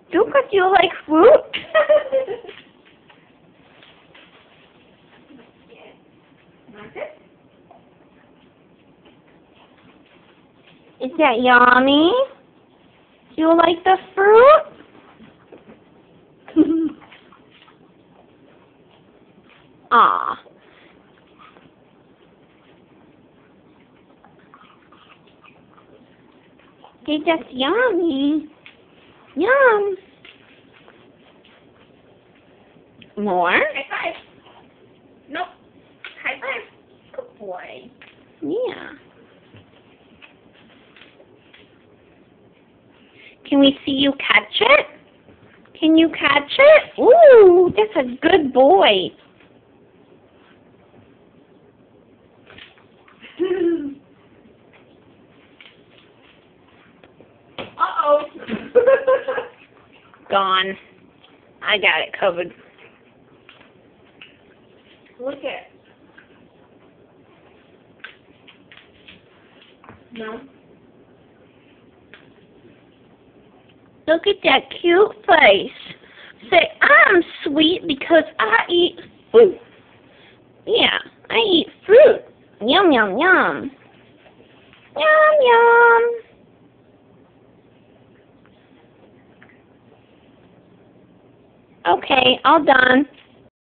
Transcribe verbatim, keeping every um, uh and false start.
Duka, do you like fruit? Is that yummy? Do you like the fruit? Aw. Okay, that's yummy. Yum. More? High five. Nope. High five. Good boy. Yeah. Can we see you catch it? Can you catch it? Ooh, that's a good boy. Uh-oh. Gone. I got it covered. Look at. No. Look at that cute face. Say, I'm sweet because I eat fruit. Yeah, I eat fruit. Yum, yum, yum. Yum, yum. Okay, all done.